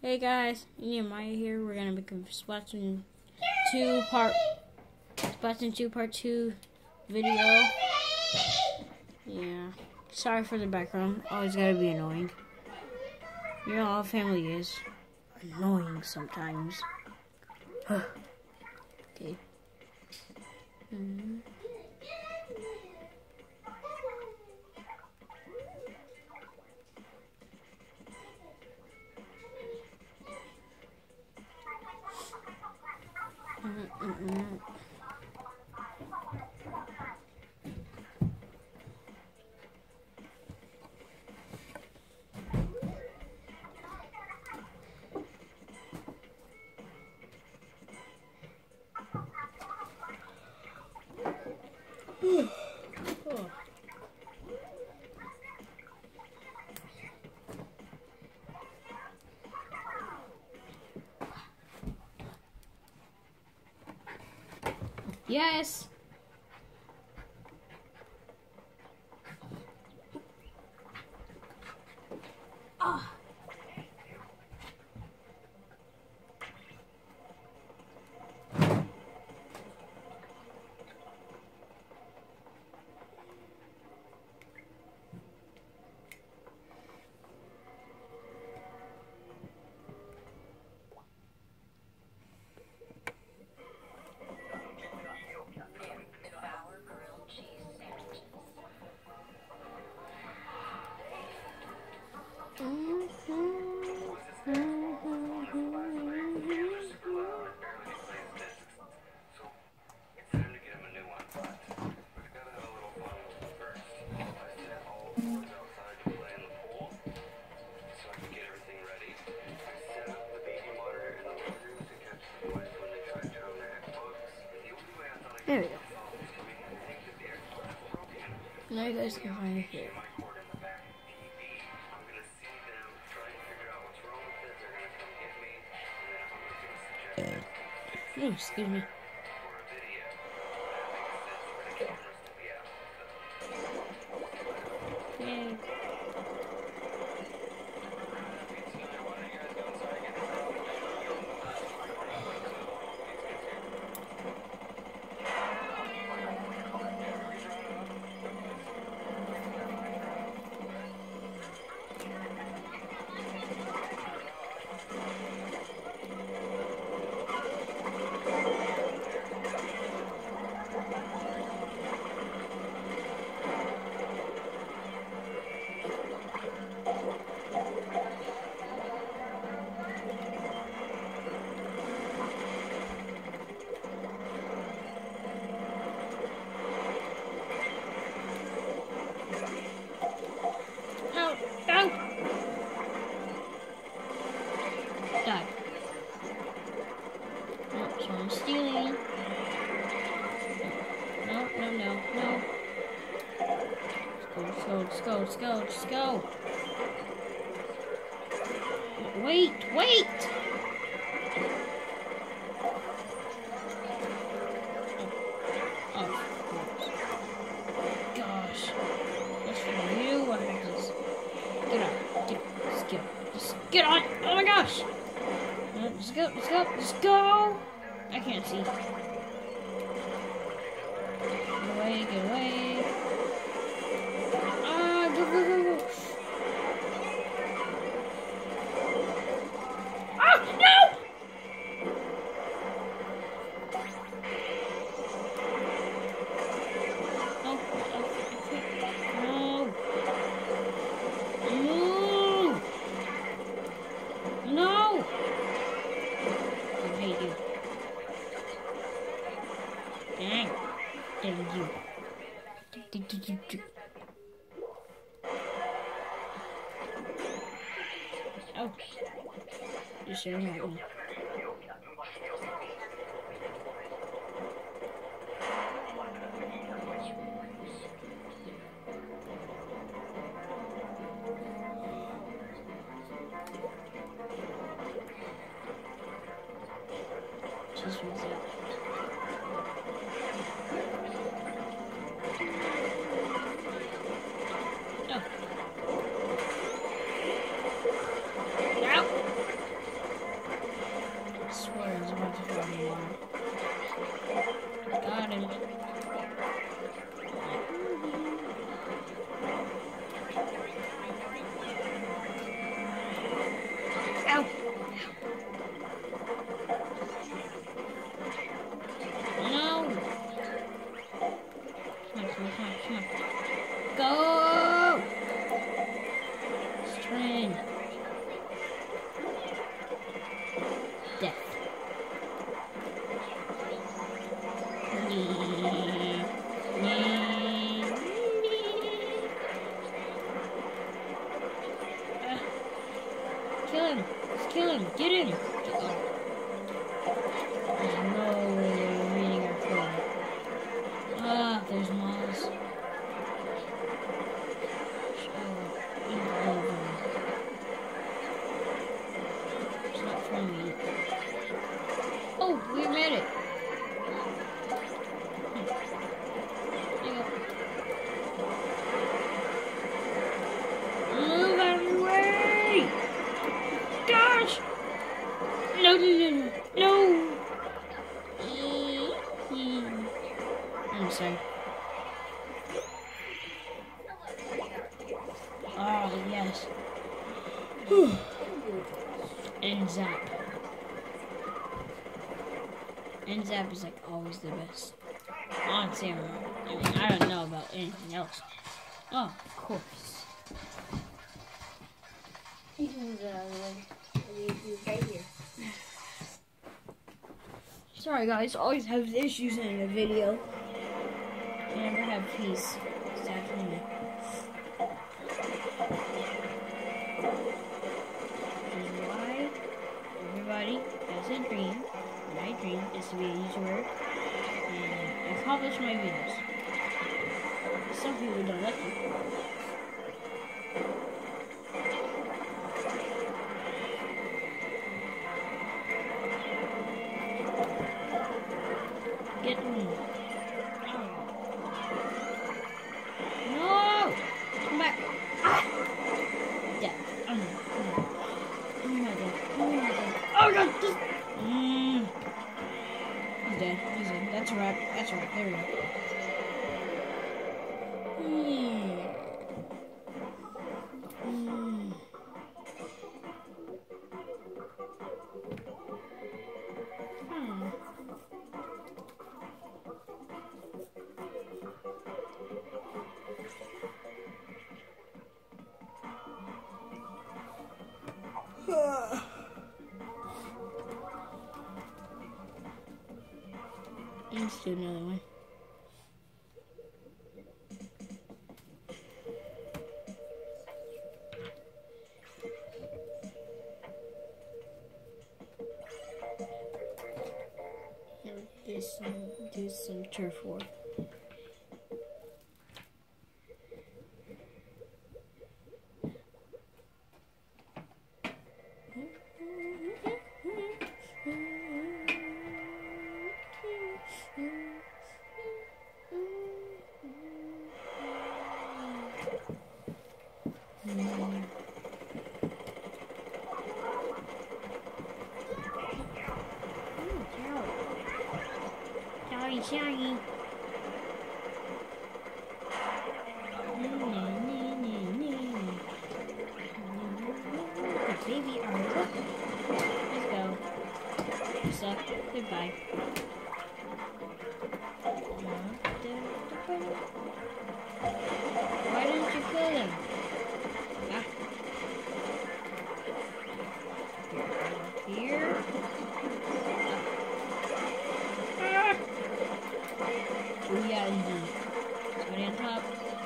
Hey guys, me and Maya here. We're gonna make a Splatoon 2 part 2 video. Yeah. Sorry for the background. Always gotta be annoying. You know how family is. Annoying sometimes. Okay. Yes. Ah. There we go. Now you guys can find it here. Oh, excuse me. Yay. Die. Oh, so I'm stealing. No. Let's go. Just go. Wait. Oh, gosh. That's for you. I have this. Just get on. Oh my gosh. Let's go. I can't see. Get away. Ah, go. Ah, no! No! I hate you. Dang you. Ouch. You sure hurt me. Just was it. Oh. kill him. Let's kill him. Get him. There's no way they're reading our code. Ah, there's moths. It's not from me. Oh, we made it. There you go. Move out of the way! Gosh! No, no, no, no. No! I'm sorry. Oh, yes. Whew. And Zap. And Zap is like always the best. On Samurai. I mean, I don't know about anything else. Oh, of course. He moves out of the way. He's right here. Sorry guys, always have issues in a video. I never have peace. Sad for me. Which is why everybody has a dream. My dream is to be a YouTuber and accomplish my videos. Some people don't like it. Get me. No! Come back. Ah! Yeah. Oh my god. Oh my god. Oh god! Just... He's dead. He's dead. That's a wrap. That's a wrap. There we go. Let's do another one. Do some turf war. Shaggy. Baby Arlo. Let's go. So, goodbye. Why didn't you kill him? Ah. Here. Yeah, indeed. Somebody on top.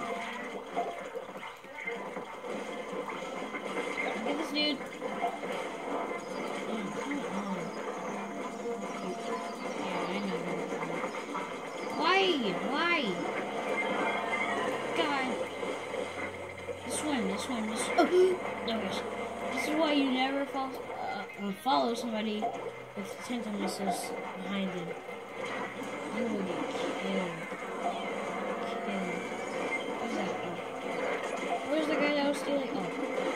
Look at this dude. Yeah, I know. Why? Why? God. This one. Oh, no gosh. This is why you never follow somebody with tentacle missiles behind them. You will get killed. What's that? Oh. Where's the guy that was stealing? Oh.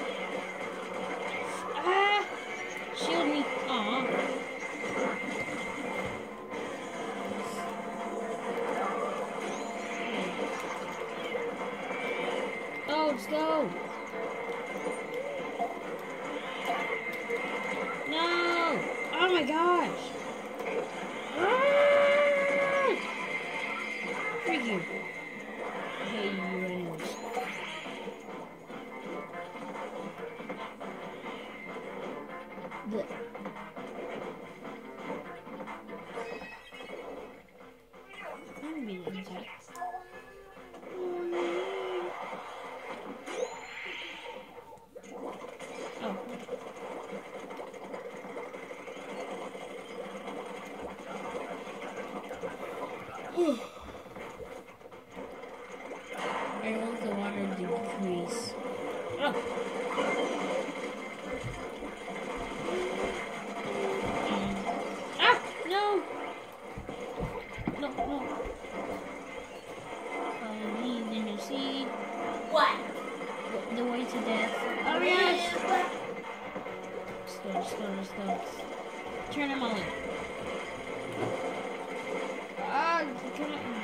Ah! Shield me. Aw. Oh, let's go. No! Oh my gosh! Freak you. Hey, you animals. I'm being inside. Oh. go. Turn them all in. Ah, can I?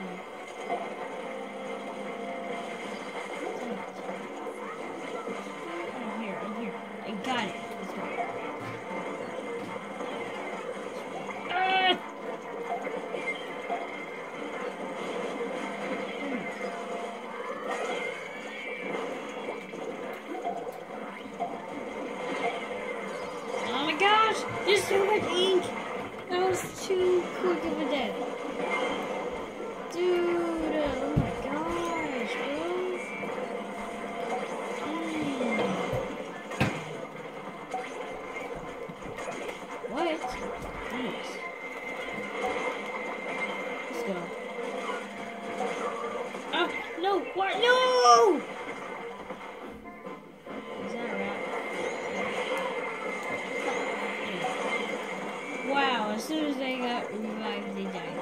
I'm here. I got it. Let's go. Ah! Oh my gosh! There's so much ink! That was too quick of a death. Dude, oh my gosh, bro. What? Jeez. Let's go. Oh, no! What? No! Is that right? Wow, as soon as they got revived, they died.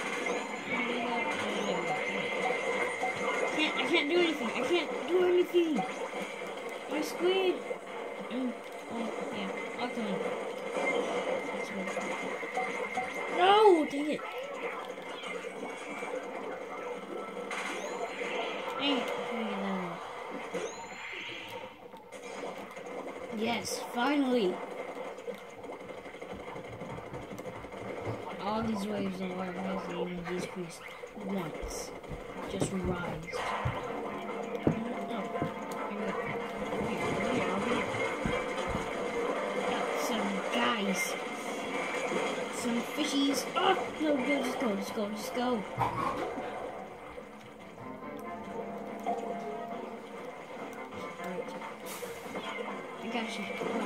I can't do anything. I can't do anything. My squid. Oh, yeah. I'll kill him. No! Dang it. Dang it. Yes, finally. All these waves of water hasn't even decreased once. Just rise. Some guys. Some fishies. Oh, no, just go. Right. I got you.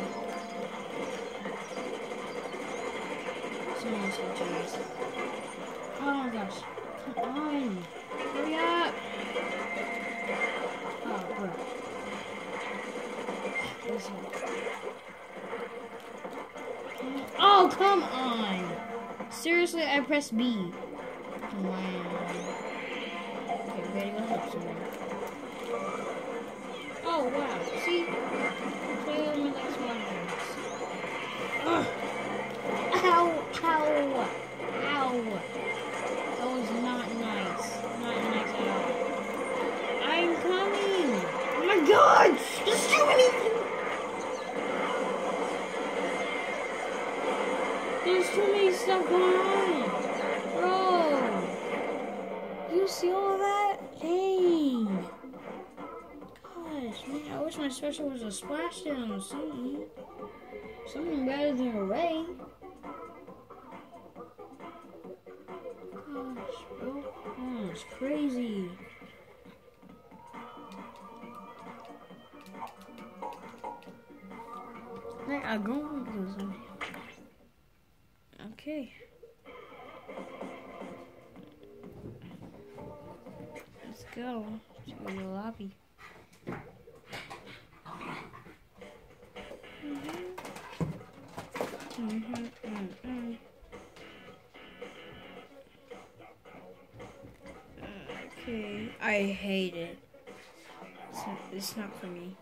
Someone's gonna chase. Oh my gosh. Come on. Hurry up. Oh, bro. Listen. Oh, come on. Seriously, I pressed B. Come on. Okay, ready to help someone. Oh, wow. See? Play them with like swan games. Ugh. Ow! That was not nice. Not nice at all. I'm coming! Oh my god! There's too many! There's too many stuff going on! Bro! You see all of that? Dang! Gosh, man, I wish my special was a splashdown or something. Something better than a ray. Gosh, bro. Oh, it's crazy. Right, I'll go on because okay. Let's go to the lobby. Okay, I hate it. It's not for me.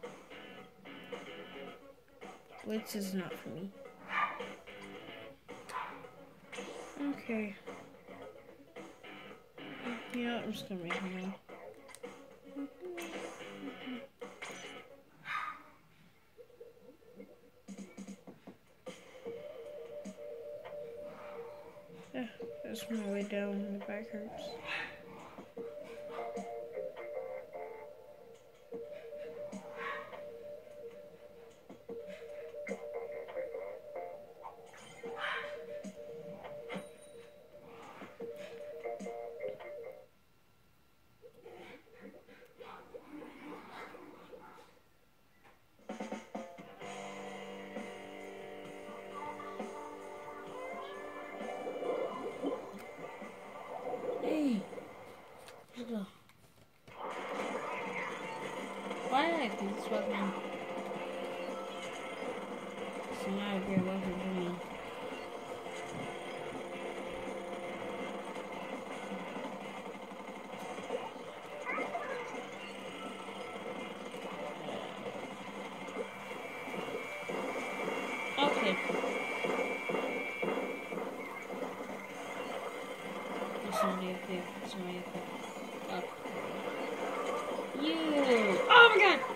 Blitz is not for me. Okay. You know what? I'm just gonna make him one. Yeah, that's my way down. The back hurts. Why did I pick this weapon? It's not a great weapon for me. That's my equip. Up. You! Oh my god!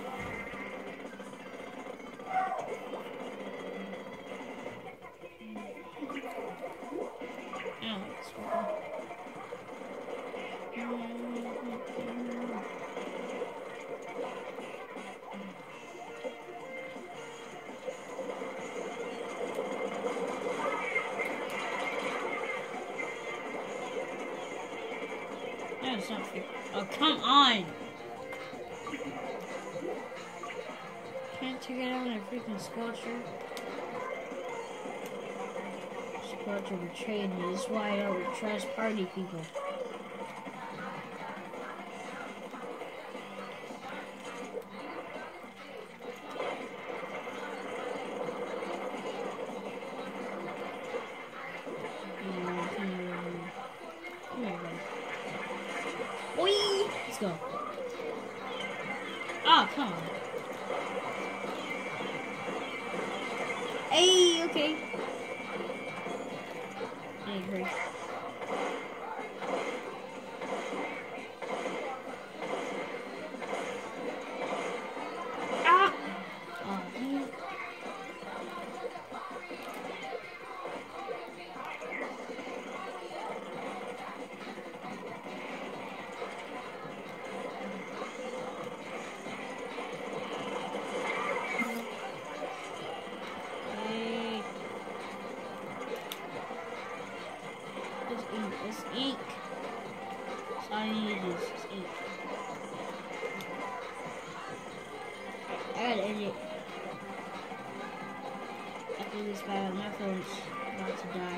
Ow, that's no, it's not fair. Oh, come on! Can't take it out on a freaking squelcher. Squelcher betrayed me. This is why I don't trust party people. Let's go. Oh, come on. Hey, okay. I agree. Ah! Oh, man. It's ink. That's all I need is ink. I gotta end it. After this battle, my phone's about to die.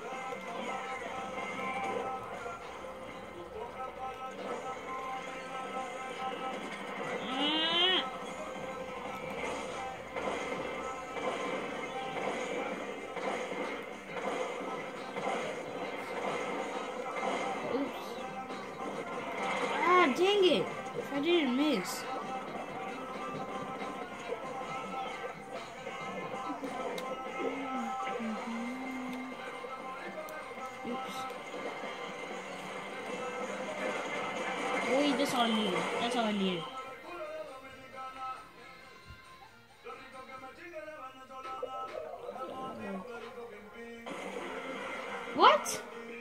Dang it! I didn't miss. Oops. Wait, that's all I needed. That's all I needed. What?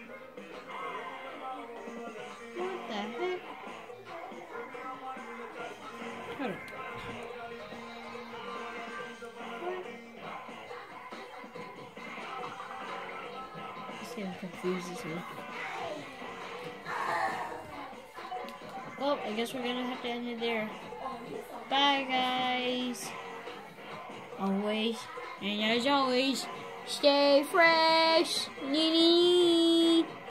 What the heck? Hold on. This game confuses me. Well, I guess we're gonna have to end it there. Bye, guys. Always, and as always, stay fresh.